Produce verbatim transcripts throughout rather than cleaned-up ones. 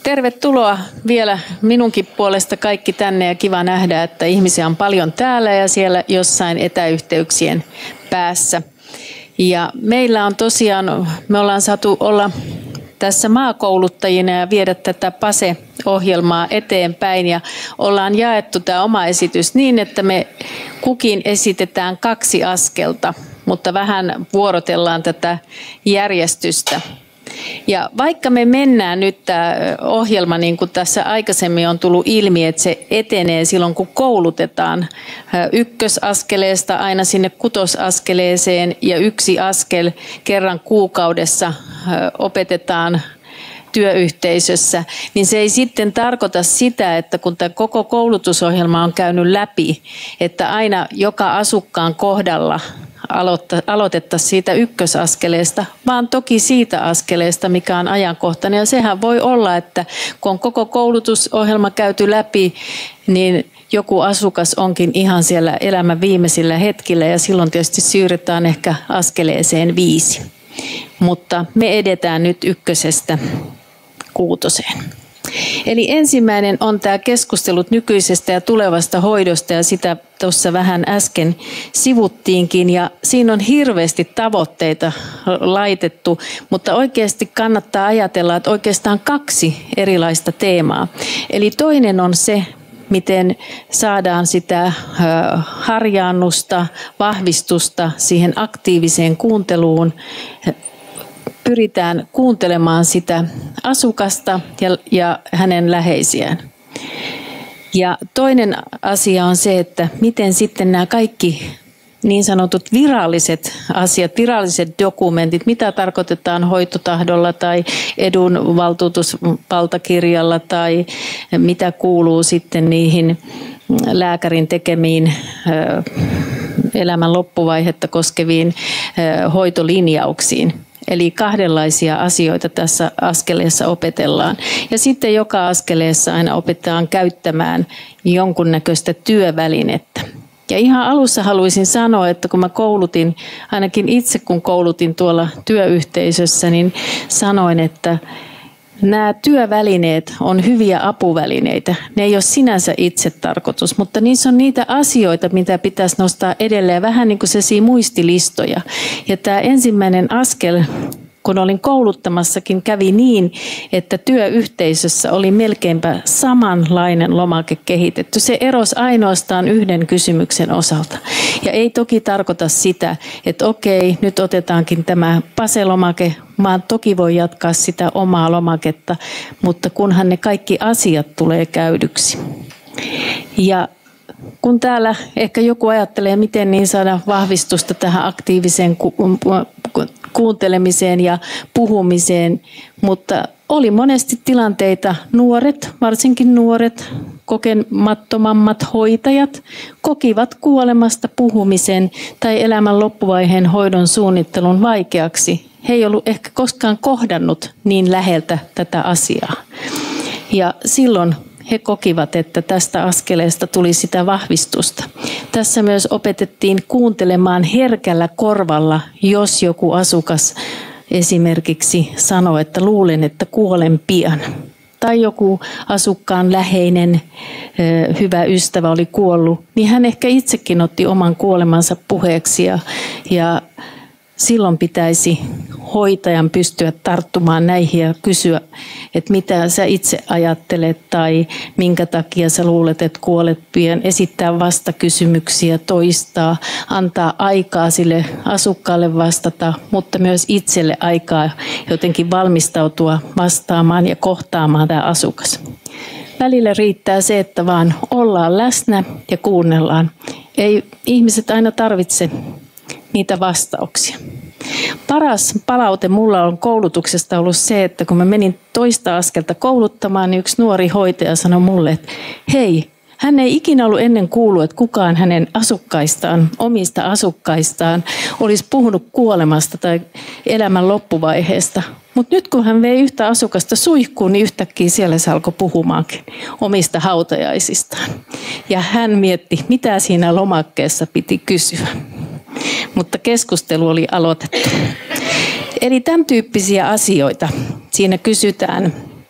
Tervetuloa vielä minunkin puolesta kaikki tänne ja kiva nähdä, että ihmisiä on paljon täällä ja siellä jossain etäyhteyksien päässä. Ja meillä on tosiaan, me ollaan saatu olla tässä maakouluttajina ja viedä tätä PASE-ohjelmaa eteenpäin ja ollaan jaettu tämä oma esitys niin, että me kukin esitetään kaksi askelta, mutta vähän vuorotellaan tätä järjestystä. Ja vaikka me mennään nyt tämä ohjelma, niin kuin tässä aikaisemmin on tullut ilmi, että se etenee silloin, kun koulutetaan ykkösaskeleesta aina sinne kutosaskeleeseen ja yksi askel kerran kuukaudessa opetetaan työyhteisössä, niin se ei sitten tarkoita sitä, että kun tämä koko koulutusohjelma on käynyt läpi, että aina joka asukkaan kohdalla aloitettaisiin siitä ykkösaskeleesta, vaan toki siitä askeleesta, mikä on ajankohtainen. Ja sehän voi olla, että kun on koko koulutusohjelma käyty läpi, niin joku asukas onkin ihan siellä elämän viimeisillä hetkillä ja silloin tietysti siirrytään ehkä askeleeseen viisi. Mutta me edetään nyt ykkösestä kuutoseen. Eli ensimmäinen on tämä keskustelut nykyisestä ja tulevasta hoidosta ja sitä tuossa vähän äsken sivuttiinkin ja siinä on hirveästi tavoitteita laitettu, mutta oikeasti kannattaa ajatella, että oikeastaan kaksi erilaista teemaa. Eli toinen on se, miten saadaan sitä harjaannusta, vahvistusta siihen aktiiviseen kuunteluun. Pyritään kuuntelemaan sitä asukasta ja, ja hänen läheisiään. Ja toinen asia on se, että miten sitten nämä kaikki niin sanotut viralliset asiat, viralliset dokumentit, mitä tarkoitetaan hoitotahdolla tai edunvaltuutusvaltakirjalla tai mitä kuuluu sitten niihin lääkärin tekemiin elämän loppuvaihetta koskeviin hoitolinjauksiin. Eli kahdenlaisia asioita tässä askeleessa opetellaan. Ja sitten joka askeleessa aina opetetaan käyttämään jonkunnäköistä työvälinettä. Ja ihan alussa haluaisin sanoa, että kun mä koulutin, ainakin itse kun koulutin tuolla työyhteisössä, niin sanoin, että nämä työvälineet on hyviä apuvälineitä. Ne ei ole sinänsä itse tarkoitus, mutta niissä on niitä asioita, mitä pitäisi nostaa edelleen. Vähän niin kuin sellaisia muistilistoja. Ja tämä ensimmäinen askel, kun olin kouluttamassakin, kävi niin, että työyhteisössä oli melkeinpä samanlainen lomake kehitetty. Se erosi ainoastaan yhden kysymyksen osalta. Ja ei toki tarkoita sitä, että okei, nyt otetaankin tämä PASE-lomake, vaan toki voi jatkaa sitä omaa lomaketta, mutta kunhan ne kaikki asiat tulee käydyksi. Ja kun täällä ehkä joku ajattelee, miten niin saada vahvistusta tähän aktiiviseen ku- ku- kuuntelemiseen ja puhumiseen, mutta oli monesti tilanteita, nuoret, varsinkin nuoret, kokemattomammat hoitajat, kokivat kuolemasta puhumisen tai elämän loppuvaiheen hoidon suunnittelun vaikeaksi. He ei ollut ehkä koskaan kohdannut niin läheltä tätä asiaa. Ja silloin he kokivat, että tästä askeleesta tuli sitä vahvistusta. Tässä myös opetettiin kuuntelemaan herkällä korvalla, jos joku asukas esimerkiksi sanoi, että luulen, että kuolen pian. Tai joku asukkaan läheinen hyvä ystävä oli kuollut, niin hän ehkä itsekin otti oman kuolemansa puheeksi ja, ja silloin pitäisi hoitajan pystyä tarttumaan näihin ja kysyä, että mitä sä itse ajattelet tai minkä takia sä luulet, että kuolet pian. Esittää vastakysymyksiä, toistaa, antaa aikaa sille asukkaalle vastata, mutta myös itselle aikaa jotenkin valmistautua vastaamaan ja kohtaamaan tämä asukas. Välillä riittää se, että vaan ollaan läsnä ja kuunnellaan. Ei ihmiset aina tarvitse niitä vastauksia. Paras palaute mulla on koulutuksesta ollut se, että kun mä menin toista askelta kouluttamaan, niin yksi nuori hoitaja sanoi mulle, että hei, hän ei ikinä ollut ennen kuullut, että kukaan hänen asukkaistaan, omista asukkaistaan, olisi puhunut kuolemasta tai elämän loppuvaiheesta. Mutta nyt kun hän vei yhtä asukasta suihkuun, niin yhtäkkiä siellä se alkoi puhumaankin omista hautajaisistaan. Ja hän mietti, mitä siinä lomakkeessa piti kysyä. Mutta keskustelu oli aloitettu. Eli tämän tyyppisiä asioita siinä kysytään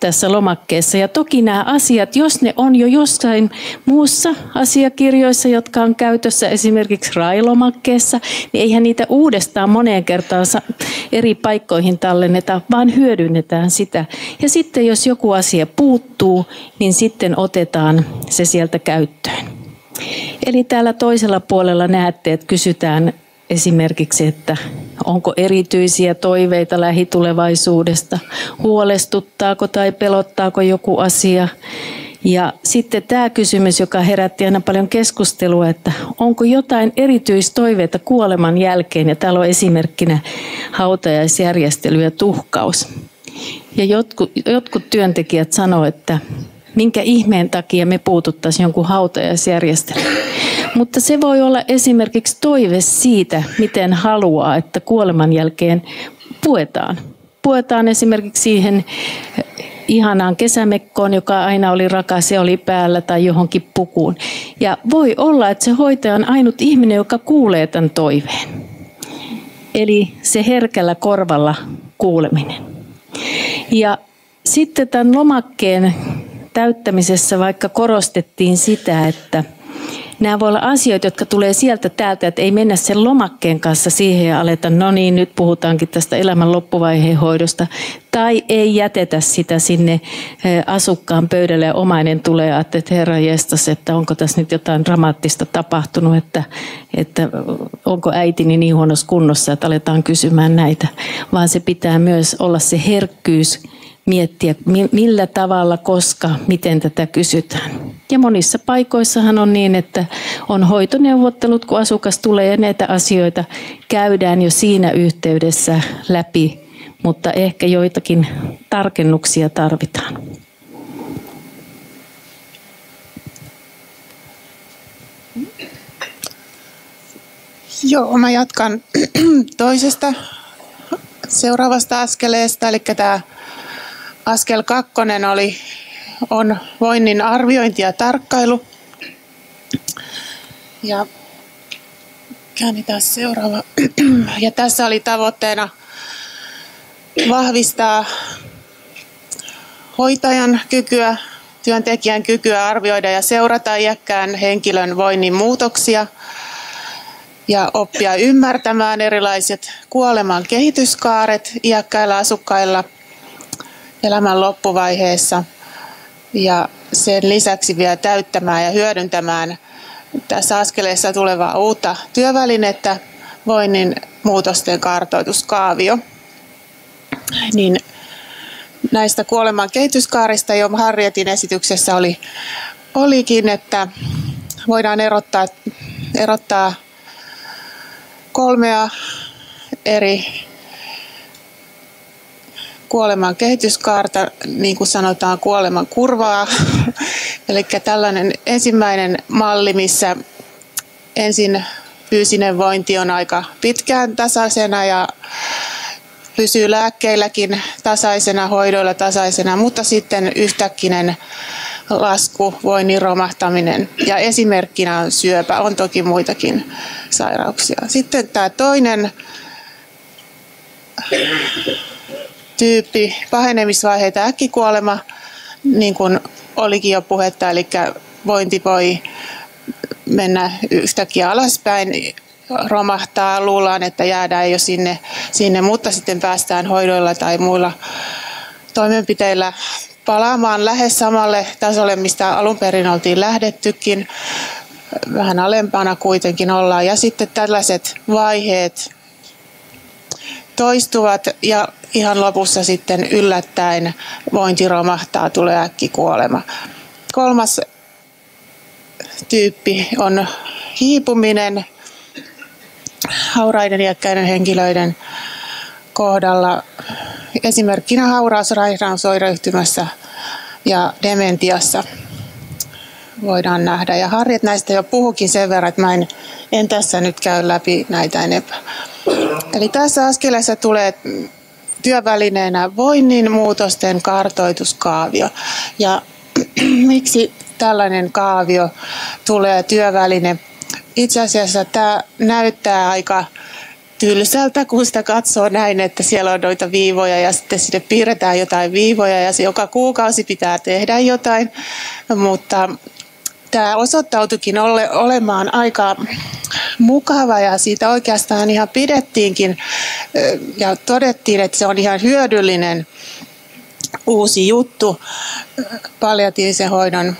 tässä lomakkeessa. Ja toki nämä asiat, jos ne on jo jossain muussa asiakirjoissa, jotka on käytössä esimerkiksi R A I-lomakkeessa, niin eihän niitä uudestaan moneen kertaan eri paikkoihin tallenneta, vaan hyödynnetään sitä. Ja sitten jos joku asia puuttuu, niin sitten otetaan se sieltä käyttöön. Eli täällä toisella puolella näette, että kysytään esimerkiksi, että onko erityisiä toiveita lähitulevaisuudesta, huolestuttaako tai pelottaako joku asia. Ja sitten tämä kysymys, joka herätti aina paljon keskustelua, että onko jotain erityistoiveita kuoleman jälkeen, ja täällä on esimerkkinä hautajaisjärjestely ja tuhkaus. Ja jotkut, jotkut työntekijät sanoo, että minkä ihmeen takia me puututtaisiin jonkun hautajaisjärjestelyyn. Mutta se voi olla esimerkiksi toive siitä, miten haluaa, että kuoleman jälkeen puetaan. Puetaan esimerkiksi siihen ihanaan kesämekkoon, joka aina oli rakas ja oli päällä, tai johonkin pukuun. Ja voi olla, että se hoitaja on ainut ihminen, joka kuulee tämän toiveen. Eli se herkällä korvalla kuuleminen. Ja sitten tämän lomakkeen täyttämisessä vaikka korostettiin sitä, että nämä voi olla asioita, jotka tulee sieltä täältä, että ei mennä sen lomakkeen kanssa siihen ja aleta, no niin, nyt puhutaankin tästä elämän loppuvaiheen hoidosta. Tai ei jätetä sitä sinne asukkaan pöydälle ja omainen tulee, että herra jestas, että onko tässä nyt jotain dramaattista tapahtunut, että, että onko äitini niin huonossa kunnossa, että aletaan kysymään näitä. Vaan se pitää myös olla se herkkyys, miettiä millä tavalla, koska, miten tätä kysytään. Ja monissa paikoissahan on niin, että on hoitoneuvottelut, kun asukas tulee ja näitä asioita käydään jo siinä yhteydessä läpi, mutta ehkä joitakin tarkennuksia tarvitaan. Joo, mä jatkan toisesta seuraavasta askeleesta, eli tämä askel kakkonen oli, on voinnin arviointi ja tarkkailu. Ja käännetään seuraava. Ja tässä oli tavoitteena vahvistaa hoitajan kykyä, työntekijän kykyä arvioida ja seurata iäkkään henkilön voinnin muutoksia ja oppia ymmärtämään erilaiset kuoleman kehityskaaret iäkkäillä asukkailla elämän loppuvaiheessa, ja sen lisäksi vielä täyttämään ja hyödyntämään tässä askeleessa tulevaa uutta työvälinettä, voinnin muutosten kartoituskaavio. Niin näistä kuoleman kehityskaarista jo Harrietin esityksessä oli, olikin, että voidaan erottaa, erottaa kolmea eri kuoleman kehityskaarta, niin kuin sanotaan, kuoleman kurvaa. Eli tällainen ensimmäinen malli, missä ensin fyysinen vointi on aika pitkään tasaisena ja pysyy lääkkeilläkin tasaisena, hoidoilla tasaisena, mutta sitten yhtäkkinen lasku, voinnin romahtaminen, ja esimerkkinä on syöpä, on toki muitakin sairauksia. Sitten tämä toinen tyyppi, pahenemisvaiheita äkkikuolema, niin kuin olikin jo puhetta, eli vointi voi mennä yhtäkkiä alaspäin, romahtaa, luullaan, että jäädään jo sinne, sinne, mutta sitten päästään hoidoilla tai muilla toimenpiteillä palaamaan lähes samalle tasolle, mistä alun perin oltiin lähdettykin. Vähän alempana kuitenkin ollaan. Ja sitten tällaiset vaiheet toistuvat ja ihan lopussa sitten yllättäen vointi romahtaa, tulee äkkikuolema. Kolmas tyyppi on hiipuminen hauraiden iäkkäiden henkilöiden kohdalla. Esimerkkinä hauraus raihnaus-oireyhtymässä ja dementiassa voidaan nähdä. Ja Harriet näistä jo puhukin sen verran, että mä en, en tässä nyt käy läpi näitä enempää. Eli tässä askeleessa tulee työvälineenä voinnin muutosten kartoituskaavio. Ja miksi tällainen kaavio tulee työväline? Itse asiassa tämä näyttää aika tylsältä, kun sitä katsoo näin, että siellä on noita viivoja ja sitten sinne piirretään jotain viivoja ja se joka kuukausi pitää tehdä jotain, mutta tämä osoittautuikin ole, olemaan aika mukava ja siitä oikeastaan ihan pidettiinkin ja todettiin, että se on ihan hyödyllinen uusi juttu palliatiivisen hoidon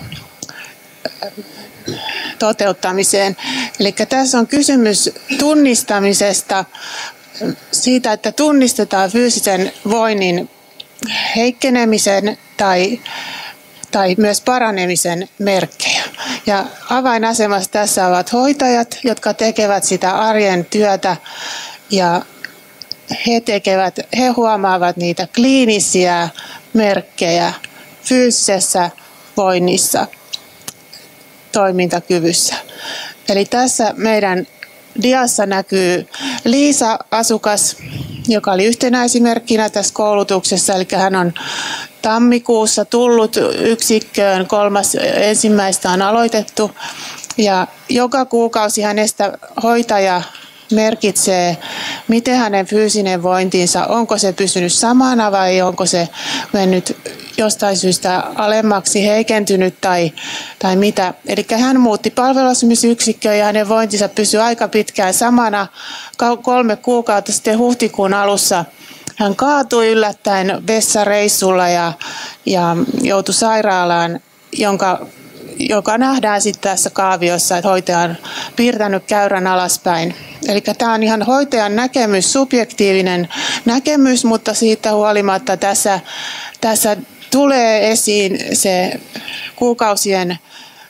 toteuttamiseen. Eli tässä on kysymys tunnistamisesta, siitä, että tunnistetaan fyysisen voinnin heikkenemisen tai, tai myös paranemisen merkkejä. Ja avainasemassa tässä ovat hoitajat, jotka tekevät sitä arjen työtä ja he, tekevät, he huomaavat niitä kliinisiä merkkejä fyysisessä voinnissa, toimintakyvyssä. Eli tässä meidän diassa näkyy Liisa, asukas, joka oli yhtenä esimerkkinä tässä koulutuksessa. Eli hän on tammikuussa tullut yksikköön, kolmas ensimmäistä on aloitettu. Ja joka kuukausi hänestä hoitaja merkitsee, miten hänen fyysinen vointinsa, onko se pysynyt samana vai onko se mennyt jostain syystä alemmaksi, heikentynyt tai, tai mitä. Eli hän muutti palveluasumisyksikköön ja hänen vointinsa pysyi aika pitkään samana. Kolme kuukautta sitten huhtikuun alussa hän kaatui yllättäen vessareissulla ja, ja joutui sairaalaan, jonka joka nähdään sitten tässä kaaviossa, että hoitaja on piirtänyt käyrän alaspäin. Eli tämä on ihan hoitajan näkemys, subjektiivinen näkemys, mutta siitä huolimatta tässä, tässä tulee esiin se kuukausien äh,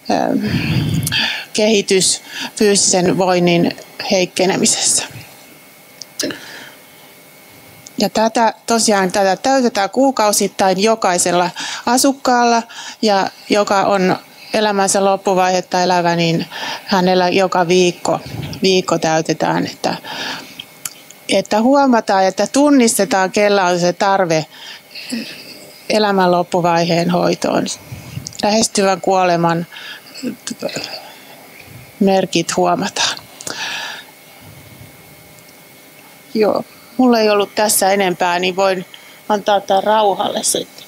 kehitys fyysisen voinnin heikkenemisessä. Ja tätä tosiaan tätä täytetään kuukausittain jokaisella asukkaalla, ja joka on elämänsä loppuvaihetta elävä, niin hänellä joka viikko, viikko täytetään, että, että huomataan, että tunnistetaan, kellä on se tarve elämän loppuvaiheen hoitoon. Lähestyvän kuoleman merkit huomataan. Joo, mulla ei ollut tässä enempää, niin voin antaa tämän rauhalle sitten.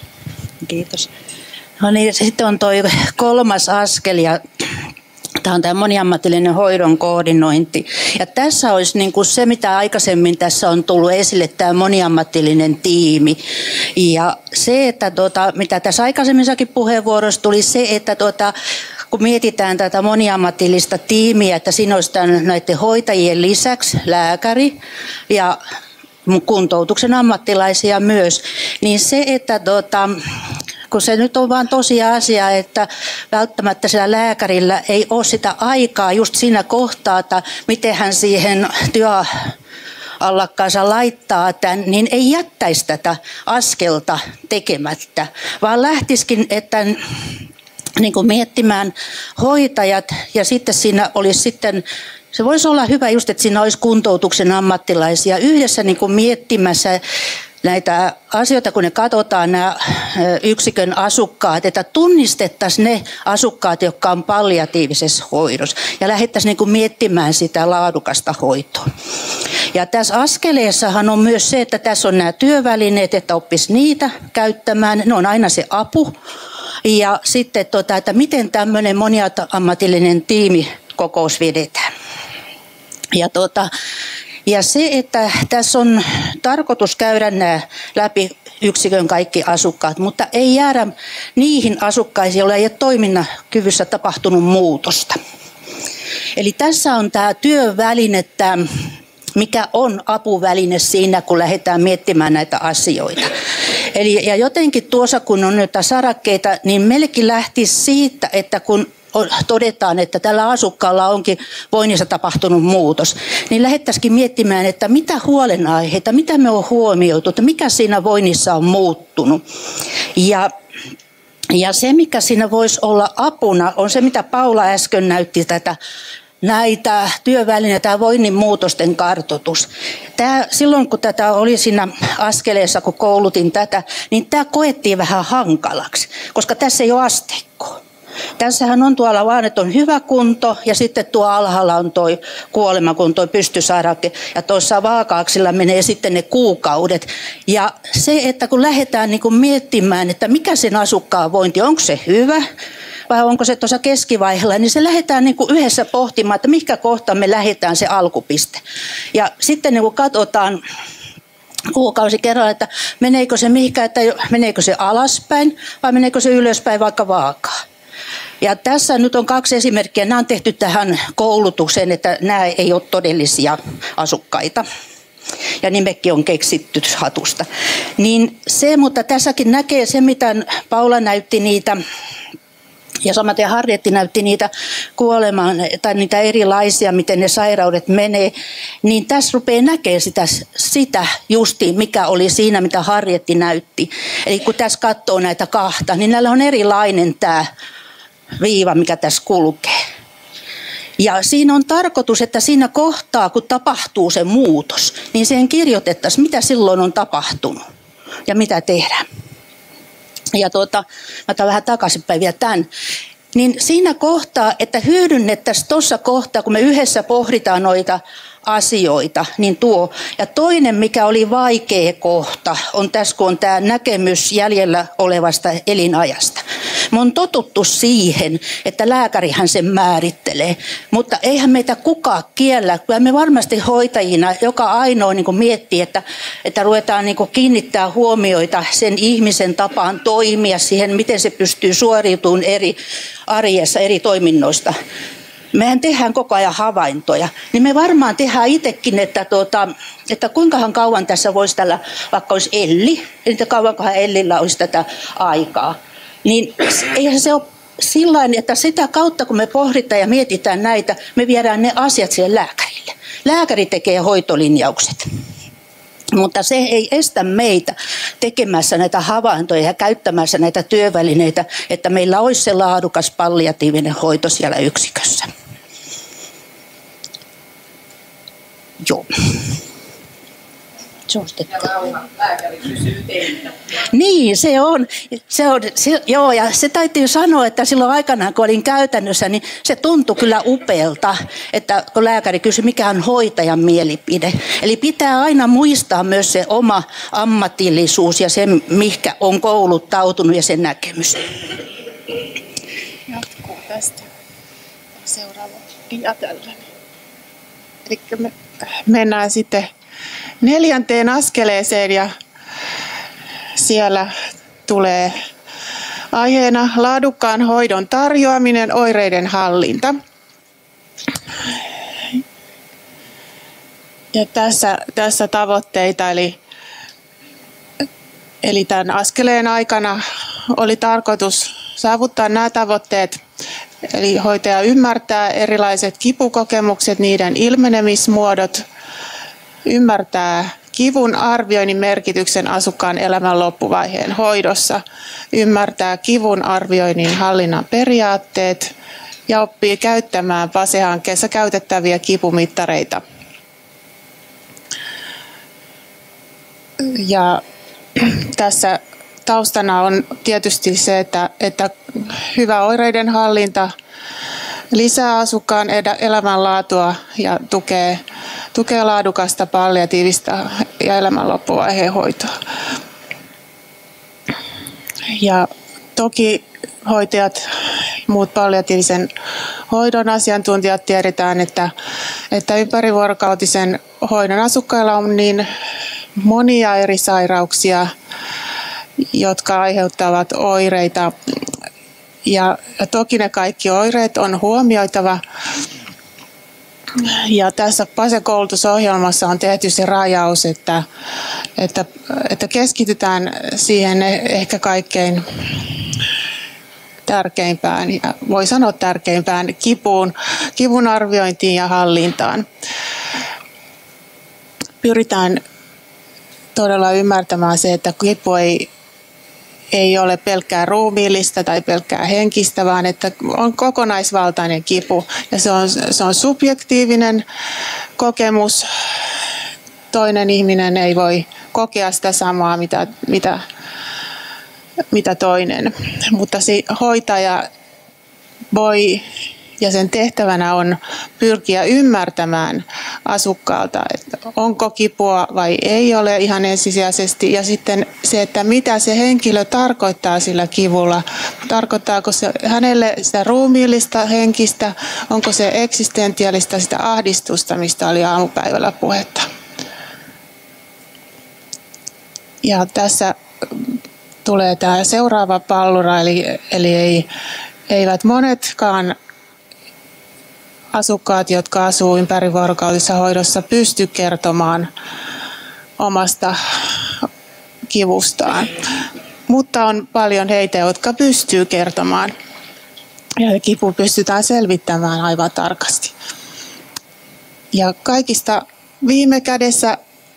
Kiitos. No niin, sitten on tuo kolmas askel ja tämä on tämä moniammatillinen hoidon koordinointi. Ja tässä olisi niin kuin se, mitä aikaisemmin tässä on tullut esille, tämä moniammatillinen tiimi. Ja se, että tuota, mitä tässä aikaisemmissakin puheenvuoroissa tuli, se, että tuota, kun mietitään tätä moniammatillista tiimiä, että siinä olisi tämän, näiden hoitajien lisäksi lääkäri ja kuntoutuksen ammattilaisia myös, niin se, että tuota, kun se nyt on vaan tosiasia, että välttämättä sillä lääkärillä ei ole sitä aikaa just siinä kohtaa, että miten hän siihen työallakkaansa laittaa, tämän, niin ei jättäisi tätä askelta tekemättä, vaan lähtisikin, että niin kuin miettimään hoitajat ja sitten siinä olisi sitten, se voisi olla hyvä just, että siinä olisi kuntoutuksen ammattilaisia yhdessä niin kuin miettimässä näitä asioita, kun ne katsotaan, nämä yksikön asukkaat, että tunnistettaisiin ne asukkaat, jotka on palliatiivisessa hoidossa ja lähdettäisiin niin kuin miettimään sitä laadukasta hoitoa. Ja tässä askeleessahan on myös se, että tässä on nämä työvälineet, että oppisi niitä käyttämään, ne on aina se apu. Ja sitten, tota, että miten tämmöinen moniammatillinen tiimikokous vedetään. Ja tota, Ja se, että tässä on tarkoitus käydä nämä läpi yksikön kaikki asukkaat, mutta ei jäädä niihin asukkaisiin, joilla ei ole toiminnakyvyssä tapahtunut muutosta. Eli tässä on tämä työväline, tämä, mikä on apuväline siinä, kun lähdetään miettimään näitä asioita. Eli, ja jotenkin tuossa, kun on näitä sarakkeita, niin meillekin lähtisi siitä, että kun todetaan, että tällä asukkaalla onkin voinnissa tapahtunut muutos, niin lähdettäisikin miettimään, että mitä huolenaiheita, mitä me on huomioitu, että mikä siinä voinnissa on muuttunut. Ja, ja se, mikä siinä voisi olla apuna, on se, mitä Paula äsken näytti tätä, näitä työvälineitä, tämä voinnin muutosten kartoitus. Tämä, silloin kun tätä oli siinä askeleessa, kun koulutin tätä, niin tämä koettiin vähän hankalaksi, koska tässä ei ole asteikkoa. Tässähän on tuolla vaan, että on hyvä kunto ja sitten tuo alhaalla on toi kuolema, kun toi pystysairauke. Ja tuossa vaakauksilla menee sitten ne kuukaudet. Ja se, että kun lähdetään niin kuin miettimään, että mikä sen asukkaan vointi, onko se hyvä vai onko se tuossa keskivaiheella, niin se lähdetään niin kuin yhdessä pohtimaan, että mikä kohta me lähdetään se alkupiste. Ja sitten niin kuin katsotaan kuukausi kerralla, että meneekö se mihinkään, että meneekö se alaspäin vai meneekö se ylöspäin vaikka vaakaan. Ja tässä nyt on kaksi esimerkkiä. Nämä on tehty tähän koulutukseen, että nämä ei ole todellisia asukkaita. Ja nimekin on keksitty hatusta. Niin se, mutta tässäkin näkee se, mitä Paula näytti niitä, ja samaten Harrietti näytti niitä kuolemaan, tai niitä erilaisia, miten ne sairaudet menee, niin tässä rupeaa näkemään sitä, sitä justiin, mikä oli siinä, mitä Harrietti näytti. Eli kun tässä katsoo näitä kahta, niin näillä on erilainen tämä viiva, mikä tässä kulkee. Ja siinä on tarkoitus, että siinä kohtaa, kun tapahtuu se muutos, niin siihen kirjoitettaisiin, mitä silloin on tapahtunut ja mitä tehdään. Ja tuota, mä otan vähän takaisinpäin vielä tämän. Niin siinä kohtaa, että hyödynnettäisiin tuossa kohtaa, kun me yhdessä pohditaan noita asioita, niin tuo. Ja toinen, mikä oli vaikea kohta, on tässä, kun on tämä näkemys jäljellä olevasta elinajasta. Me on totuttu siihen, että lääkärihän sen määrittelee, mutta eihän meitä kukaan kiellä. Kyllä me varmasti hoitajina joka ainoa niin kuin miettii, että, että ruvetaan niin kuin kiinnittää huomioita sen ihmisen tapaan toimia siihen, miten se pystyy suoriutumaan eri arjessa, eri toiminnoista. Mehän tehdään koko ajan havaintoja, niin me varmaan tehdään itsekin, että, tuota, että kuinkahan kauan tässä voisi tällä, vaikka olisi Elli, että kauankohan Ellillä olisi tätä aikaa. Niin eihän se ole sillain, että sitä kautta kun me pohditaan ja mietitään näitä, me viedään ne asiat siihen lääkärille. Lääkäri tekee hoitolinjaukset. Mutta se ei estä meitä tekemässä näitä havaintoja ja käyttämässä näitä työvälineitä, että meillä olisi se laadukas palliatiivinen hoito siellä yksikössä. Joo. Niin, se on. Se on se, joo, ja se täytyy sanoa, että silloin aikanaan, kun olin käytännössä, niin se tuntui kyllä upealta, että kun lääkäri kysyi, mikä on hoitajan mielipide. Eli pitää aina muistaa myös se oma ammatillisuus ja se, mihinkä on kouluttautunut ja sen näkemys. Jatkuu tästä seuraava dia tällä. Eli me mennään sitten neljänteen askeleeseen ja siellä tulee aiheena laadukkaan hoidon tarjoaminen, oireiden hallinta. Ja tässä, tässä tavoitteita, eli, eli tämän askeleen aikana oli tarkoitus saavuttaa nämä tavoitteet. Eli hoitaja ymmärtää erilaiset kipukokemukset, niiden ilmenemismuodot, ymmärtää kivun arvioinnin merkityksen asukkaan elämän loppuvaiheen hoidossa, ymmärtää kivun arvioinnin hallinnan periaatteet ja oppii käyttämään PASE-hankkeessa käytettäviä kipumittareita. Ja tässä taustana on tietysti se, että, että hyvä oireiden hallinta lisää asukkaan elämänlaatua ja tukee, tukee laadukasta palliatiivista ja elämän loppuvaiheen hoitoa. Ja toki hoitajat, muut palliatiivisen hoidon asiantuntijat tiedetään, että, että ympärivuorokautisen hoidon asukkailla on niin monia eri sairauksia, jotka aiheuttavat oireita. Ja toki ne kaikki oireet on huomioitava. Ja tässä PASE-koulutusohjelmassa on tehty se rajaus, että, että, että keskitytään siihen ehkä kaikkein tärkeimpään, ja voi sanoa tärkeimpään, kipuun, kivun arviointiin ja hallintaan. Pyritään todella ymmärtämään se, että kipu ei ei ole pelkkää ruumiillista tai pelkkää henkistä, vaan että on kokonaisvaltainen kipu. Ja se on, se on subjektiivinen kokemus. Toinen ihminen ei voi kokea sitä samaa, mitä, mitä, mitä toinen. Mutta se hoitaja voi ja sen tehtävänä on pyrkiä ymmärtämään asukkaalta, että onko kipua vai ei ole ihan ensisijaisesti. Ja sitten se, että mitä se henkilö tarkoittaa sillä kivulla. Tarkoittaako se hänelle sitä ruumiillista, henkistä, onko se eksistentiaalista, sitä ahdistusta, mistä oli aamupäivällä puhetta. Ja tässä tulee tämä seuraava pallura, eli, eli ei, eivät monetkaan asukkaat, jotka asuu ympärivuorokautisessa hoidossa, pysty kertomaan omasta kivustaan. Mutta on paljon heitä, jotka pystyy kertomaan. Ja kipu pystytään selvittämään aivan tarkasti. Ja kaikista viime kädessä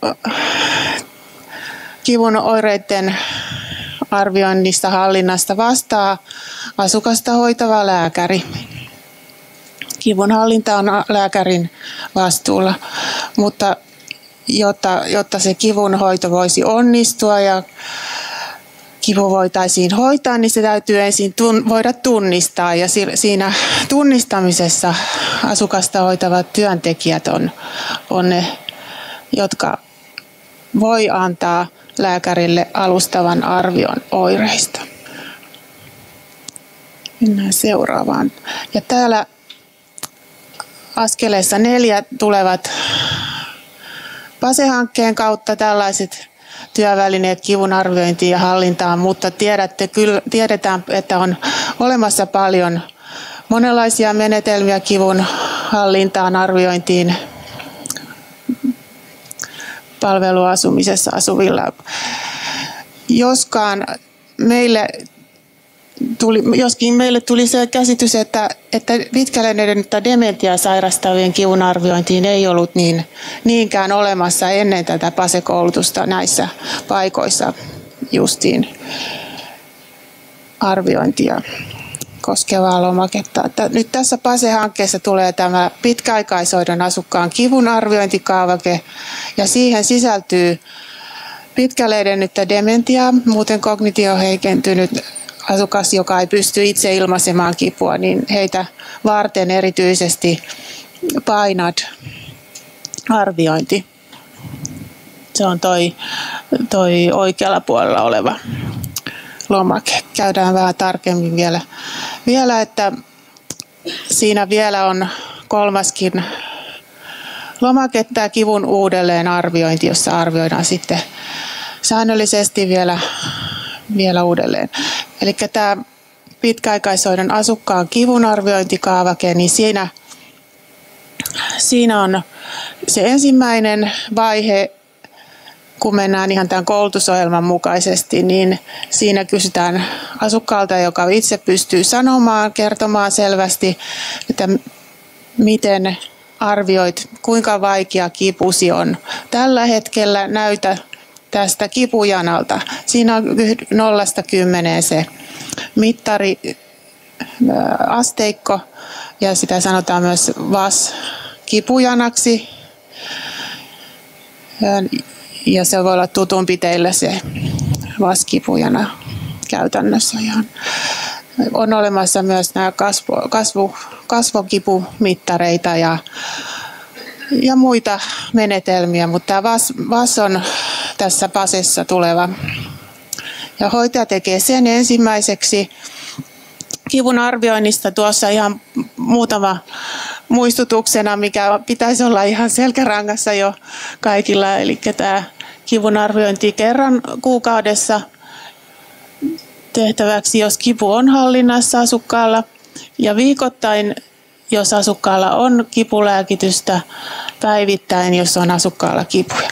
kivun oireiden arvioinnista, hallinnasta vastaa asukasta hoitava lääkäri. Kivunhallinta on lääkärin vastuulla, mutta jotta, jotta se kivunhoito voisi onnistua ja kivu voitaisiin hoitaa, niin se täytyy ensin tun, voida tunnistaa. Ja siinä tunnistamisessa asukasta hoitavat työntekijät on, on ne, jotka voi antaa lääkärille alustavan arvion oireista. Mennään seuraavaan. Ja täällä askeleessa neljä tulevat PASE-hankkeen kautta tällaiset työvälineet kivun arviointiin ja hallintaan, mutta tiedätte, kyllä, tiedetään, että on olemassa paljon monenlaisia menetelmiä kivun hallintaan, arviointiin palveluasumisessa asuvilla. Joskaan meille Tuli, joskin meille tuli se käsitys, että, että pitkälle edennyttä dementiaa sairastavien kivun arviointiin ei ollut niin, niinkään olemassa ennen tätä PASE-koulutusta näissä paikoissa justiin arviointia koskevaa lomaketta. Että nyt tässä PASE-hankkeessa tulee tämä pitkäaikaishoidon asukkaan kivun arviointikaavake ja siihen sisältyy pitkälle edennyttä dementiaa, muuten kognitio heikentynyt asukas, joka ei pysty itse ilmaisemaan kipua, niin heitä varten erityisesti PAINAD-arviointi. Se on toi, toi oikealla puolella oleva lomake. Käydään vähän tarkemmin vielä, vielä, että siinä vielä on kolmaskin lomake, tämä kivun uudelleen arviointi, jossa arvioidaan sitten säännöllisesti vielä, vielä uudelleen. Eli tämä pitkäaikaishoidon asukkaan kivun arviointikaavake, niin siinä, siinä on se ensimmäinen vaihe, kun mennään ihan tämän koulutusohjelman mukaisesti, niin siinä kysytään asukkaalta, joka itse pystyy sanomaan, kertomaan selvästi, että miten arvioit, kuinka vaikea kipusi on. Tällä hetkellä näytä tästä kipujanalta. Siinä on nollasta kymmeneen se mittari, asteikko ja sitä sanotaan myös V A S-kipujanaksi. Ja se voi olla tutumpi teille se V A S-kipujana käytännössä ihan. On olemassa myös nämä kasvo, kasvu, kasvokipumittareita ja, ja muita menetelmiä, mutta tämä V A S, V A S on tässä PASessa tuleva. Ja hoitaja tekee sen ensimmäiseksi. Kivun arvioinnista tuossa ihan muutama muistutuksena, mikä pitäisi olla ihan selkärangassa jo kaikilla. Eli tämä kivun arviointi kerran kuukaudessa tehtäväksi, jos kipu on hallinnassa asukkaalla. Ja viikoittain, jos asukkaalla on kipulääkitystä, päivittäin, jos on asukkaalla kipuja.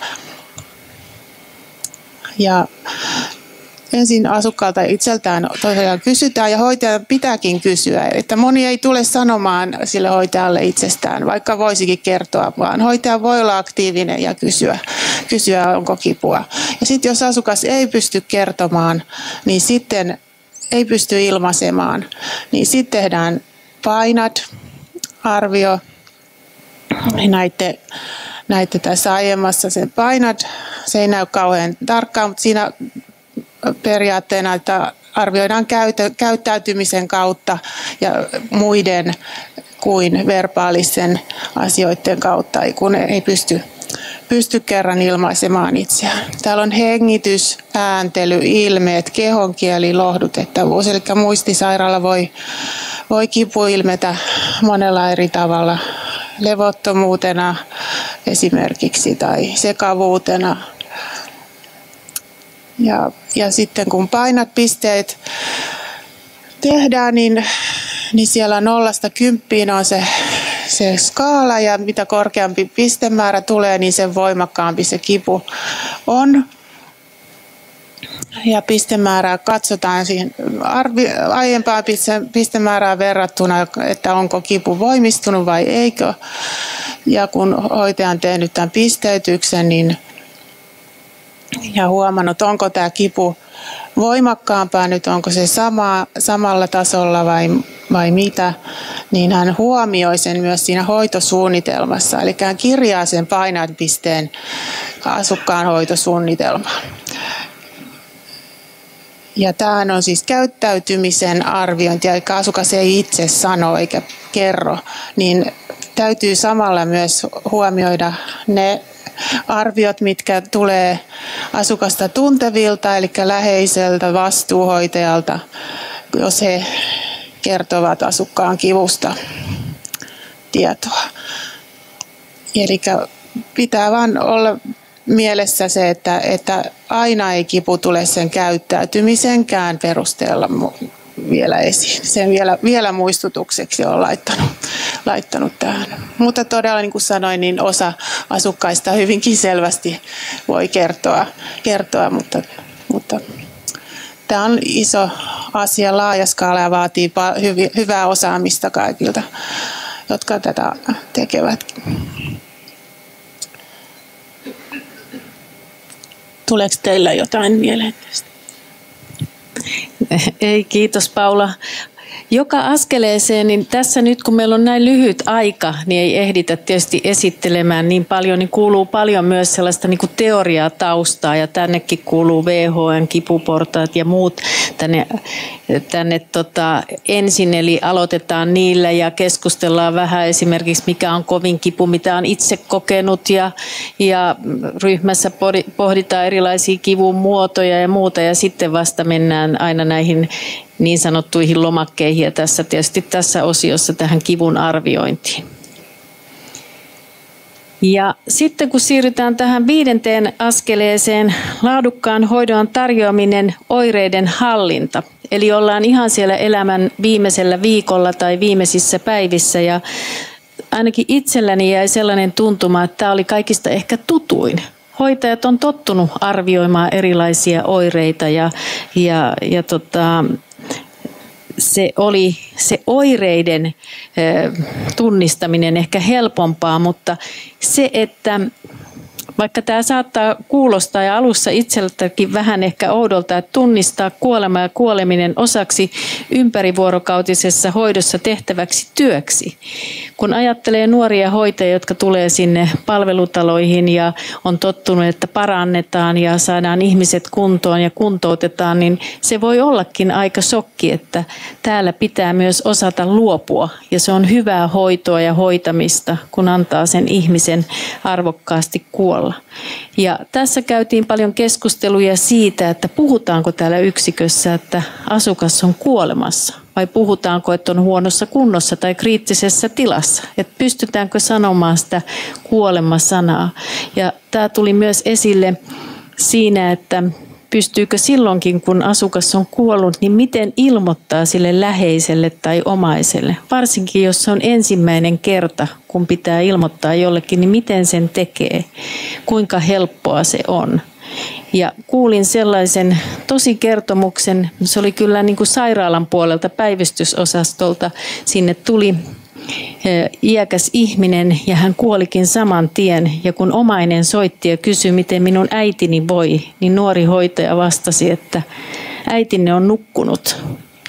Ja ensin asukkaalta itseltään tosiaan kysytään ja hoitajan pitääkin kysyä, että moni ei tule sanomaan sille hoitajalle itsestään, vaikka voisikin kertoa, vaan hoitaja voi olla aktiivinen ja kysyä, kysyä onko kipua. Ja sitten jos asukas ei pysty kertomaan, niin sitten ei pysty ilmaisemaan, niin sitten tehdään PAINAD-arvio. Näitte, näitte tässä aiemmassa sen PAINAD, se ei näy kauhean tarkkaan, mutta siinä periaatteena, että arvioidaan käytö, käyttäytymisen kautta ja muiden kuin verbaalisen asioiden kautta, kun ei pysty, pysty kerran ilmaisemaan itseään. Täällä on hengitys, ääntely, ilmeet, kehonkieli, lohdutettavuus. Eli muistisairaalla voi, voi kipu ilmetä monella eri tavalla. Levottomuutena esimerkiksi tai sekavuutena. Ja, ja sitten kun painat pisteet tehdään, niin, niin siellä nollasta kymppiin on se, se skaala ja mitä korkeampi pistemäärä tulee, niin sen voimakkaampi se kipu on. Ja pistemäärää katsotaan siihen arvi, aiempaan pistemäärään verrattuna, että onko kipu voimistunut vai eikö. Ja kun hoitaja on tehnyt tämän pisteytyksen, niin ja huomannut, onko tämä kipu voimakkaampaa nyt, onko se sama, samalla tasolla vai, vai mitä, niin hän huomioi sen myös siinä hoitosuunnitelmassa. Eli hän kirjaa sen painopisteen asukkaan hoitosuunnitelmaan. Ja tämähän on siis käyttäytymisen arviointi, eli asukas ei itse sano eikä kerro, niin täytyy samalla myös huomioida ne arviot, mitkä tulee asukasta tuntevilta, eli läheiseltä, vastuuhoitajalta, jos he kertovat asukkaan kivusta tietoa. Eli pitää vain olla mielessä se, että, että aina ei kipu tule sen käyttäytymisenkään perusteella vielä esiin. Sen vielä, vielä muistutukseksi olen laittanut, laittanut tähän. Mutta todella, niin kuin sanoin, niin osa asukkaista hyvinkin selvästi voi kertoa, kertoa mutta, mutta tämä on iso asia, laaja skaala ja vaatii hyvää osaamista kaikilta, jotka tätä tekevät. Tuleeko teillä jotain mieleen tästä? Ei, kiitos Paula. Joka askeleeseen, niin tässä nyt kun meillä on näin lyhyt aika, niin ei ehditä tietysti esittelemään niin paljon, niin kuuluu paljon myös sellaista niin kuin teoriaa taustaa ja tännekin kuuluu W H O:n kipuportaat ja muut tänne, tänne tota, ensin, eli aloitetaan niillä ja keskustellaan vähän esimerkiksi mikä on kovin kipu, mitä on itse kokenut ja, ja ryhmässä pohditaan erilaisia kivun muotoja ja muuta ja sitten vasta mennään aina näihin niin sanottuihin lomakkeihin ja tässä tietysti tässä osiossa tähän kivun arviointiin. Ja sitten kun siirrytään tähän viidenteen askeleeseen, laadukkaan hoidon tarjoaminen, oireiden hallinta. Eli ollaan ihan siellä elämän viimeisellä viikolla tai viimeisissä päivissä ja ainakin itselläni jäi sellainen tuntuma, että tämä oli kaikista ehkä tutuin. Hoitajat on tottunut arvioimaan erilaisia oireita ja, ja, ja tota, se oli se oireiden tunnistaminen ehkä helpompaa, mutta se, että vaikka tämä saattaa kuulostaa ja alussa itseltäkin vähän ehkä oudolta, että tunnistaa kuolema ja kuoleminen osaksi ympärivuorokautisessa hoidossa tehtäväksi työksi. Kun ajattelee nuoria hoitajia, jotka tulee sinne palvelutaloihin ja on tottunut, että parannetaan ja saadaan ihmiset kuntoon ja kuntoutetaan, niin se voi ollakin aika shokki, että täällä pitää myös osata luopua. Ja se on hyvää hoitoa ja hoitamista, kun antaa sen ihmisen arvokkaasti kuolla. Ja tässä käytiin paljon keskusteluja siitä, että puhutaanko täällä yksikössä, että asukas on kuolemassa vai puhutaanko, että on huonossa kunnossa tai kriittisessä tilassa. Että pystytäänkö sanomaan sitä kuolema-sanaa. Ja tämä tuli myös esille siinä, että pystyykö silloinkin, kun asukas on kuollut, niin miten ilmoittaa sille läheiselle tai omaiselle? Varsinkin, jos se on ensimmäinen kerta, kun pitää ilmoittaa jollekin, niin miten sen tekee? Kuinka helppoa se on? Ja kuulin sellaisen tosikertomuksen, se oli kyllä niin kuin sairaalan puolelta päivystysosastolta, sinne tuli iäkäs ihminen ja hän kuolikin saman tien. Ja kun omainen soitti ja kysyi, miten minun äitini voi, niin nuori hoitaja vastasi, että äitinne on nukkunut.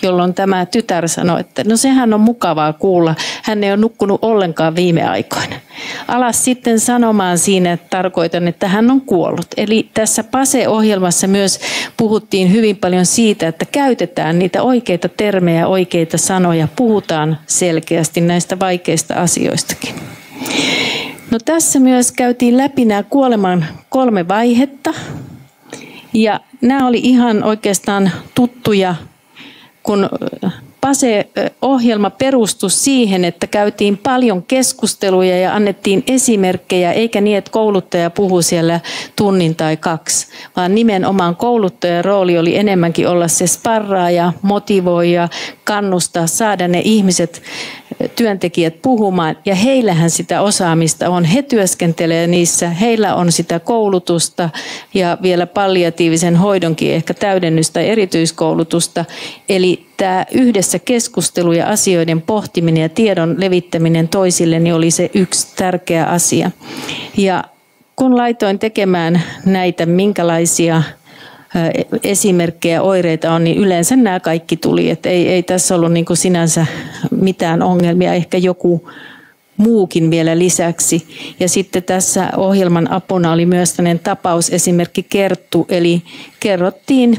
jolloin tämä tytär sanoi, että no sehän on mukavaa kuulla, hän ei ole nukkunut ollenkaan viime aikoina. Alas sitten sanomaan siinä, että tarkoitan, että hän on kuollut. Eli tässä PASE-ohjelmassa myös puhuttiin hyvin paljon siitä, että käytetään niitä oikeita termejä, oikeita sanoja, puhutaan selkeästi näistä vaikeista asioistakin. No tässä myös käytiin läpi nämä kuoleman kolme vaihetta ja nämä oli ihan oikeastaan tuttuja, kun PASE-ohjelma perustui siihen, että käytiin paljon keskusteluja ja annettiin esimerkkejä, eikä niin, että kouluttaja puhui siellä tunnin tai kaksi, vaan nimenomaan kouluttajan rooli oli enemmänkin olla se sparraaja, motivoija, kannustaa, saada ne ihmiset, työntekijät puhumaan ja heillähän sitä osaamista on. He työskentelee niissä, heillä on sitä koulutusta ja vielä palliatiivisen hoidonkin ehkä täydennystä ja erityiskoulutusta. Eli tämä yhdessä keskustelu ja asioiden pohtiminen ja tiedon levittäminen toisille niin oli se yksi tärkeä asia. Ja kun laitoin tekemään näitä, minkälaisia esimerkkejä, oireita on, niin yleensä nämä kaikki tuli. Et ei, ei tässä ollut niin kuin sinänsä mitään ongelmia, ehkä joku muukin vielä lisäksi. Ja sitten tässä ohjelman apuna oli myös tämmöinen tapausesimerkki Kerttu, eli kerrottiin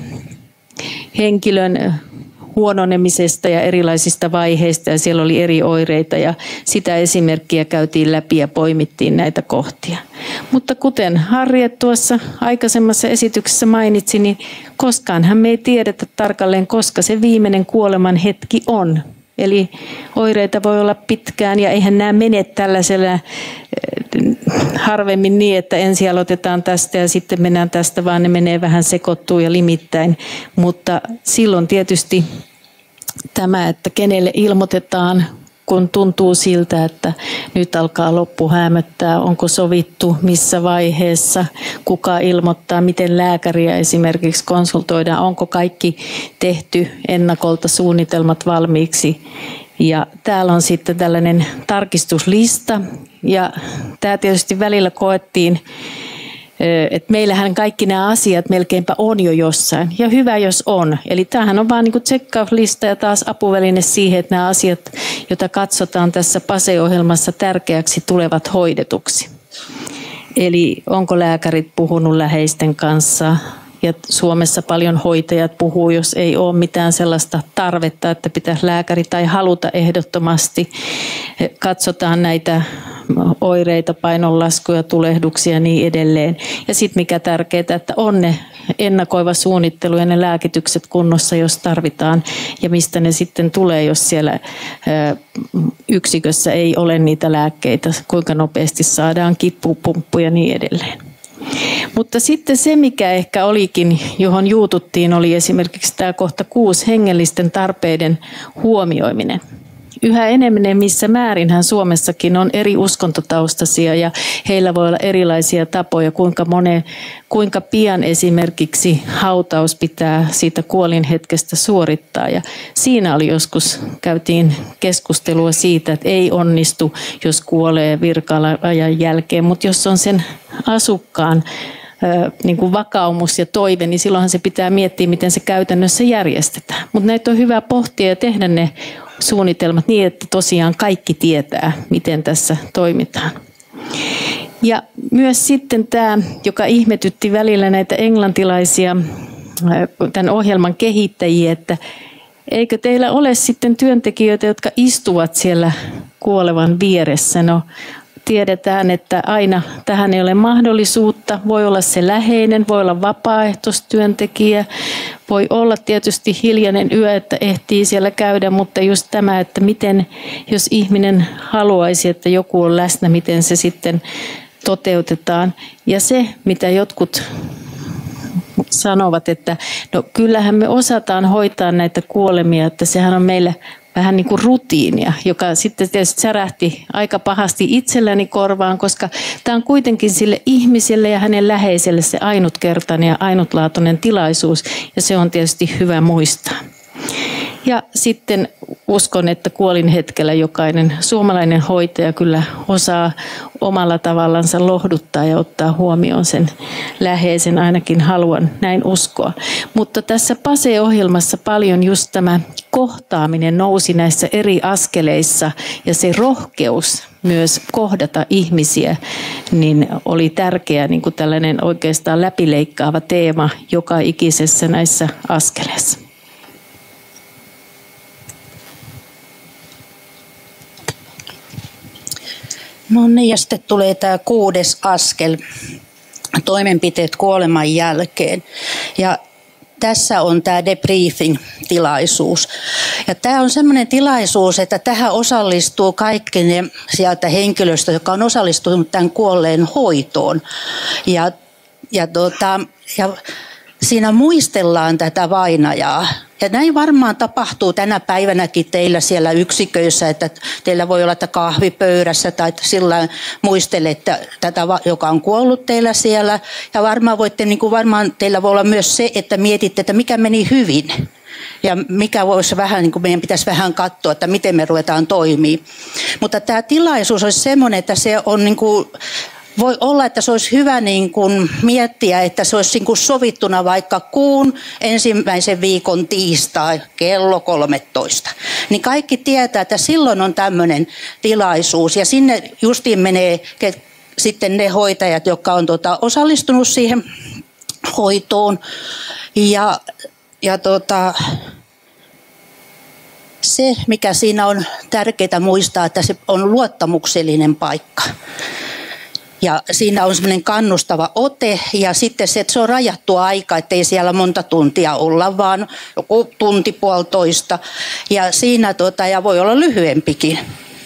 henkilön huononemisesta ja erilaisista vaiheista ja siellä oli eri oireita ja sitä esimerkkiä käytiin läpi ja poimittiin näitä kohtia. Mutta kuten Harriet tuossa aikaisemmassa esityksessä mainitsi, niin koskaanhan me ei tiedetä tarkalleen, koska se viimeinen kuoleman hetki on. Eli oireita voi olla pitkään ja eihän nämä mene tällaisella harvemmin niin, että ensin aloitetaan tästä ja sitten mennään tästä, vaan ne menee vähän sekoittuu ja limittäin. Mutta silloin tietysti tämä, että kenelle ilmoitetaan, kun tuntuu siltä, että nyt alkaa loppu häämöttää, onko sovittu, missä vaiheessa, kuka ilmoittaa, miten lääkäriä esimerkiksi konsultoidaan, onko kaikki tehty ennakolta suunnitelmat valmiiksi. Ja täällä on sitten tällainen tarkistuslista ja tämä tietysti välillä koettiin, että meillähän kaikki nämä asiat melkeinpä on jo jossain ja hyvä jos on. Eli tämähän on vaan niin kuin check-out-lista ja taas apuväline siihen, että nämä asiat, joita katsotaan tässä PASE-ohjelmassa tärkeäksi, tulevat hoidetuksi. Eli onko lääkärit puhunut läheisten kanssa? Ja Suomessa paljon hoitajat puhuu, jos ei ole mitään sellaista tarvetta, että pitäisi lääkäri tai haluta ehdottomasti. Katsotaan näitä oireita, painonlaskuja, tulehduksia ja niin edelleen. Ja sitten mikä tärkeää, että on ne ennakoiva suunnittelu ja ne lääkitykset kunnossa, jos tarvitaan. Ja mistä ne sitten tulee, jos siellä yksikössä ei ole niitä lääkkeitä, kuinka nopeasti saadaan kipupumppu ja niin edelleen. Mutta sitten se, mikä ehkä olikin, johon juututtiin, oli esimerkiksi tämä kohta kuusi, hengellisten tarpeiden huomioiminen. Yhä enemmän missä määrinhän Suomessakin on eri uskontotaustaisia ja heillä voi olla erilaisia tapoja, kuinka, monen, kuinka pian esimerkiksi hautaus pitää siitä kuolinhetkestä suorittaa. Ja siinä oli joskus, käytiin keskustelua siitä, että ei onnistu, jos kuolee virka-ajan jälkeen, mutta jos on sen asukkaan niin kuin vakaumus ja toive, niin silloinhan se pitää miettiä, miten se käytännössä järjestetään. Mutta näitä on hyvä pohtia ja tehdä ne suunnitelmat niin, että tosiaan kaikki tietää, miten tässä toimitaan. Ja myös sitten tämä, joka ihmetytti välillä näitä englantilaisia tämän ohjelman kehittäjiä, että eikö teillä ole sitten työntekijöitä, jotka istuvat siellä kuolevan vieressä? No, tiedetään, että aina tähän ei ole mahdollisuutta. Voi olla se läheinen, voi olla vapaaehtoistyöntekijä, voi olla tietysti hiljainen yö, että ehtii siellä käydä, mutta just tämä, että miten, jos ihminen haluaisi, että joku on läsnä, miten se sitten toteutetaan. Ja se, mitä jotkut sanovat, että no kyllähän me osataan hoitaa näitä kuolemia, että sehän on meille vähän niin kuin rutiinia, joka sitten tietysti särähti aika pahasti itselläni korvaan, koska tämä on kuitenkin sille ihmiselle ja hänen läheiselle se ainutkertainen ja ainutlaatuinen tilaisuus, ja se on tietysti hyvä muistaa. Ja sitten uskon, että kuolin hetkellä jokainen suomalainen hoitaja kyllä osaa omalla tavallansa lohduttaa ja ottaa huomioon sen läheisen, ainakin haluan näin uskoa. Mutta tässä PASE-ohjelmassa paljon just tämä kohtaaminen nousi näissä eri askeleissa ja se rohkeus myös kohdata ihmisiä, niin oli tärkeä niin kuin tällainen oikeastaan läpileikkaava teema joka ikisessä näissä askeleissa. No niin, ja sitten tulee tämä kuudes askel, toimenpiteet kuoleman jälkeen. Ja tässä on tämä debriefing-tilaisuus. Ja tämä on sellainen tilaisuus, että tähän osallistuu kaikki ne sieltä henkilöstä, joka on osallistunut tämän kuolleen hoitoon. Ja, ja, tuota, ja siinä muistellaan tätä vainajaa. Ja näin varmaan tapahtuu tänä päivänäkin teillä siellä yksiköissä, että teillä voi olla että kahvipöydässä tai sillä muistelette tätä, joka on kuollut teillä siellä. Ja varmaan, voitte, niin kuin varmaan teillä voi olla myös se, että mietitte, että mikä meni hyvin. Ja mikä voisi vähän, niin kuin meidän pitäisi vähän katsoa, että miten me ruvetaan toimimaan. Mutta tämä tilaisuus olisi semmoinen, että se on niin kuin voi olla, että se olisi hyvä niin kuin miettiä, että se olisi niin kuin sovittuna vaikka kuun ensimmäisen viikon tiistai kello kolmetoista. Niin kaikki tietää, että silloin on tämmöinen tilaisuus ja sinne justiin menee sitten ne hoitajat, jotka on tuota, osallistunut siihen hoitoon. Ja, ja tuota, se, mikä siinä on tärkeää muistaa, että se on luottamuksellinen paikka. Ja siinä on semmoinen kannustava ote ja sitten se, että se on rajattu aika, ettei siellä monta tuntia olla, vaan joku tunti puolitoista. Ja siinä tuota, ja voi olla lyhyempikin.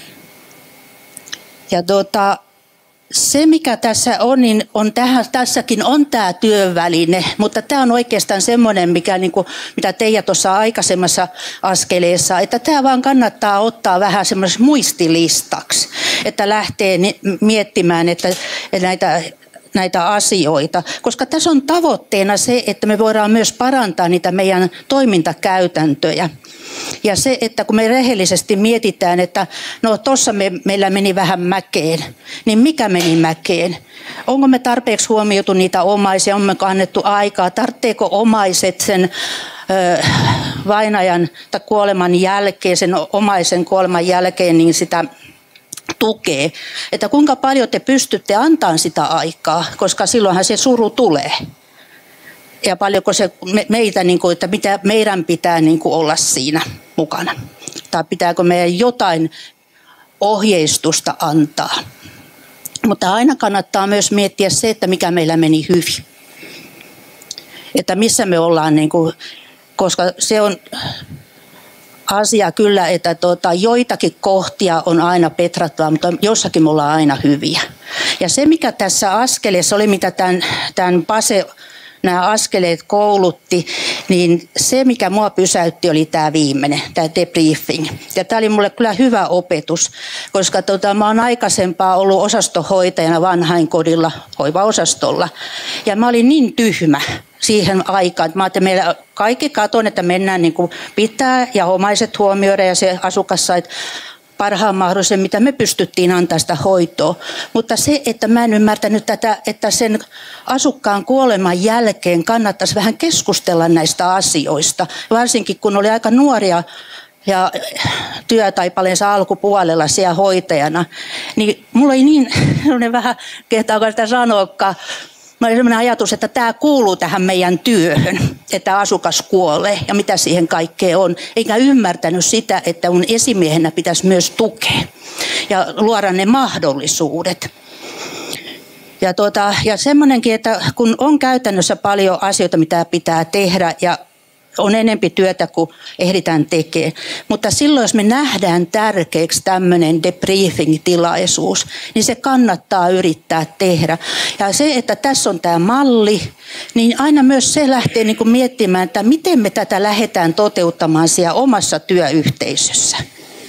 Ja tuota, se, mikä tässä on, niin on tähän, tässäkin on tämä työväline, mutta tämä on oikeastaan semmoinen, mikä, niin kuin, mitä Teija tuossa aikaisemmassa askeleessa, että tämä vaan kannattaa ottaa vähän semmoisessa muistilistaksi, että lähtee miettimään että näitä, näitä asioita, koska tässä on tavoitteena se, että me voidaan myös parantaa niitä meidän toimintakäytäntöjä. Ja se, että kun me rehellisesti mietitään, että no tuossa me, meillä meni vähän mäkeen, niin mikä meni mäkeen? Onko me tarpeeksi huomioitu niitä omaisia, onko me annettu aikaa, tarvitseeko omaiset sen ö, vainajan tai kuoleman jälkeen, sen omaisen kuoleman jälkeen niin sitä tukee, että kuinka paljon te pystytte antamaan sitä aikaa, koska silloinhan se suru tulee. Ja paljonko se meitä, että mitä meidän pitää olla siinä mukana. Tai pitääkö meidän jotain ohjeistusta antaa. Mutta aina kannattaa myös miettiä se, että mikä meillä meni hyvin. Että missä me ollaan, koska se on asia kyllä, että tuota, joitakin kohtia on aina petrattava, mutta jossakin me ollaan aina hyviä. Ja se, mikä tässä askeleessa oli, mitä tämän, tämän PASE nämä askeleet koulutti, niin se, mikä mua pysäytti, oli tämä viimeinen, tämä debriefing. Ja tämä oli mulle kyllä hyvä opetus, koska tota, mä oon aikaisempaa ollut osastohoitajana vanhainkodilla, hoivaosastolla. Ja mä olin niin tyhmä siihen aikaan, että mä ajattelin, että meillä kaikki katon, että mennään niin kuin pitää ja omaiset huomioida ja se asukas sai parhaan mahdollisen, mitä me pystyttiin antaa sitä hoitoa. Mutta se, että mä en ymmärtänyt tätä, että sen asukkaan kuoleman jälkeen kannattaisi vähän keskustella näistä asioista. Varsinkin kun oli aika nuoria ja työtaipaleensa alkupuolella siellä hoitajana, niin mulla oli niin vähän, kehtaako sitä sanoakaan, mä oli sellainen ajatus, että tämä kuuluu tähän meidän työhön, että asukas kuolee ja mitä siihen kaikkea on. Eikä ymmärtänyt sitä, että mun esimiehenä pitäisi myös tukea ja luoda ne mahdollisuudet. Ja, tuota, ja semmoinenkin, että kun on käytännössä paljon asioita, mitä pitää tehdä ja on enempi työtä kuin ehditään tekemään. Mutta silloin, jos me nähdään tärkeäksi tämmöinen debriefing-tilaisuus, niin se kannattaa yrittää tehdä. Ja se, että tässä on tämä malli, niin aina myös se lähtee niin kuin miettimään, että miten me tätä lähdetään toteuttamaan siellä omassa työyhteisössä.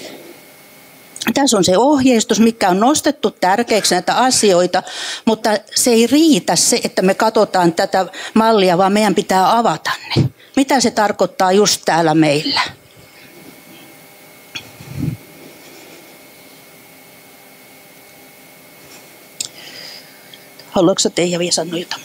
Tässä on se ohjeistus, mikä on nostettu tärkeäksi näitä asioita, mutta se ei riitä se, että me katsotaan tätä mallia, vaan meidän pitää avata ne. Mitä se tarkoittaa just täällä meillä? Haluatko Teija vielä sanoa jotain?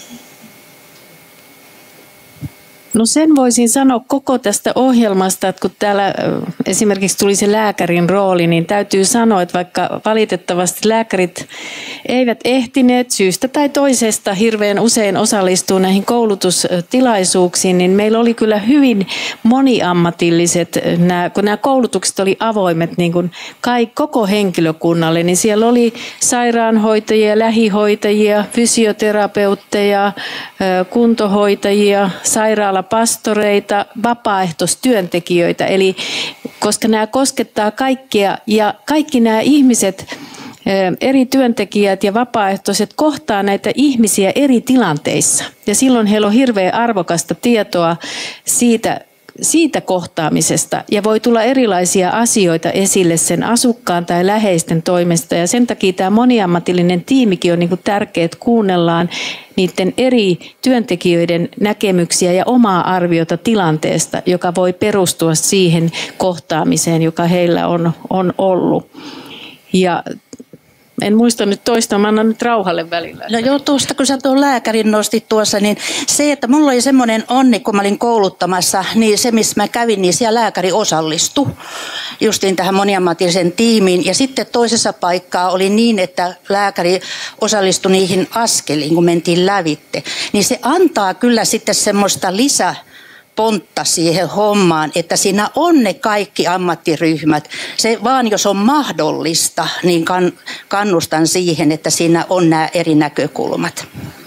No sen voisin sanoa koko tästä ohjelmasta, että kun täällä esimerkiksi tuli se lääkärin rooli, niin täytyy sanoa, että vaikka valitettavasti lääkärit eivät ehtineet syystä tai toisesta hirveän usein osallistua näihin koulutustilaisuuksiin, niin meillä oli kyllä hyvin moniammatilliset, nämä, kun nämä koulutukset oli avoimet niin kuin koko henkilökunnalle, niin siellä oli sairaanhoitajia, lähihoitajia, fysioterapeutteja, kuntohoitajia, sairaala pastoreita, vapaaehtoistyöntekijöitä, eli koska nämä koskettaa kaikkia ja kaikki nämä ihmiset, eri työntekijät ja vapaaehtoiset kohtaa näitä ihmisiä eri tilanteissa ja silloin heillä on hirveän arvokasta tietoa siitä, siitä kohtaamisesta ja voi tulla erilaisia asioita esille sen asukkaan tai läheisten toimesta ja sen takia tämä moniammatillinen tiimikin on niin kuin tärkeää, että kuunnellaan niiden eri työntekijöiden näkemyksiä ja omaa arviota tilanteesta, joka voi perustua siihen kohtaamiseen, joka heillä on, on ollut. Ja en muista nyt toista, mä annan nyt Rauhalle välillä. No joo, tuosta kun sä tuon lääkärin nostit tuossa, niin se, että mulla oli semmoinen onni, kun mä olin kouluttamassa, niin se, missä mä kävin, niin siellä lääkäri osallistui justiin tähän moniammatillisen tiimiin. Ja sitten toisessa paikkaa oli niin, että lääkäri osallistui niihin askeliin, kun mentiin lävitte. Niin se antaa kyllä sitten semmoista lisää pontta siihen hommaan, että siinä on ne kaikki ammattiryhmät. Se vaan jos on mahdollista, niin kannustan siihen, että siinä on nämä eri näkökulmat.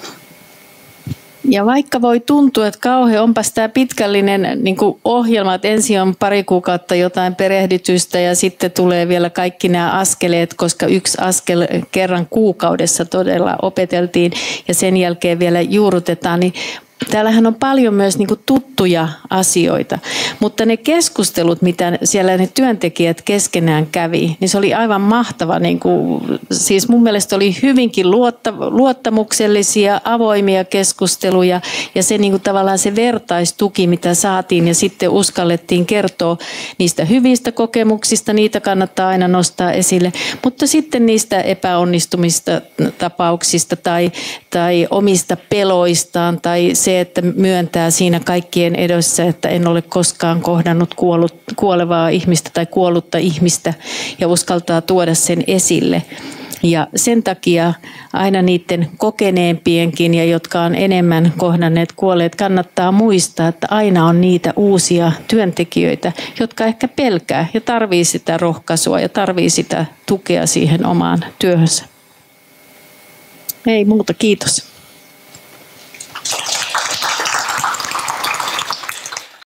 Ja vaikka voi tuntua, että kauhean onpas tämä pitkällinen niin kuin ohjelma, että ensin on pari kuukautta jotain perehdytystä ja sitten tulee vielä kaikki nämä askeleet, koska yksi askel kerran kuukaudessa todella opeteltiin ja sen jälkeen vielä juurrutetaan, niin täällähän on paljon myös niin kuin tuttuja asioita, mutta ne keskustelut, mitä siellä ne työntekijät keskenään kävi, niin se oli aivan mahtava. Niin kuin, siis mun mielestä oli hyvinkin luottamuksellisia, avoimia keskusteluja ja se niin kuin tavallaan se vertaistuki, mitä saatiin ja sitten uskallettiin kertoa niistä hyvistä kokemuksista, niitä kannattaa aina nostaa esille, mutta sitten niistä epäonnistumista tapauksista tai, tai omista peloistaan tai se, että myöntää siinä kaikkien edessä, että en ole koskaan kohdannut kuollut, kuolevaa ihmistä tai kuollutta ihmistä ja uskaltaa tuoda sen esille. Ja sen takia aina niiden kokeneempienkin ja jotka on enemmän kohdanneet kuolleet, kannattaa muistaa, että aina on niitä uusia työntekijöitä, jotka ehkä pelkää ja tarvii sitä rohkaisua ja tarvii sitä tukea siihen omaan työhönsä. Ei muuta, kiitos.